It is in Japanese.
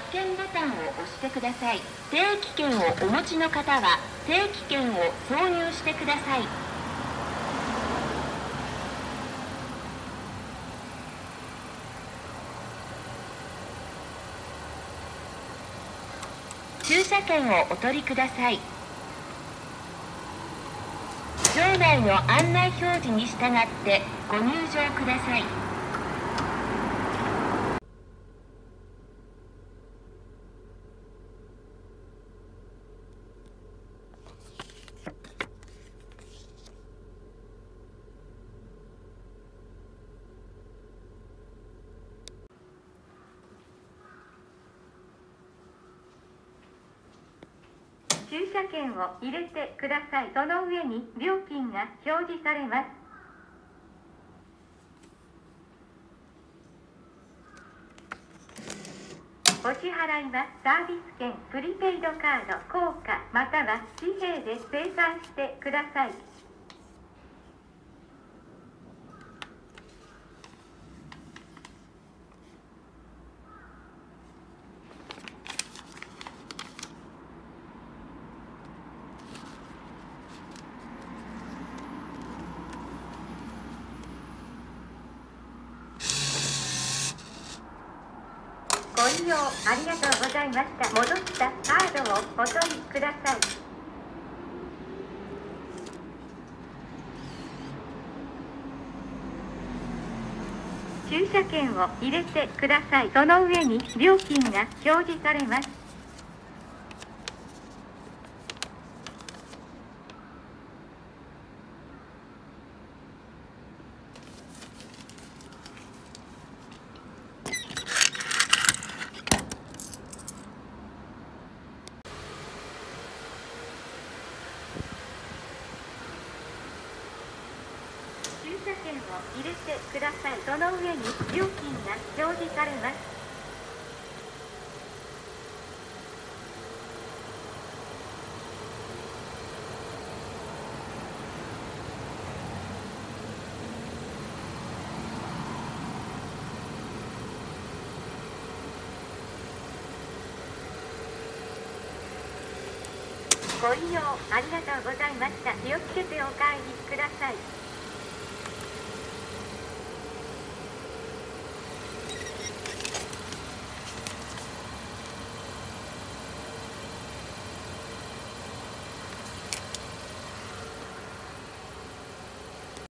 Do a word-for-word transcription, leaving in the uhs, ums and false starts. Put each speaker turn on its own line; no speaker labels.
券ボタンを押してください。定期券をお持ちの方は定期券を挿入してください。駐車券をお取りください。場内の案内表示に従ってご入場ください。
駐車券を入れてください。その上に料金が表示されます。お支払いはサービス券、プリペイドカード、硬貨または紙幣で精算してください。ご利用ありがとうございました。戻ったカードをお取りください。駐車券を入れてください。その上に料金が表示されます。駐車券を入れてください。その上に料金が表示されます。ご利用ありがとうございました。気をつけてお帰りください。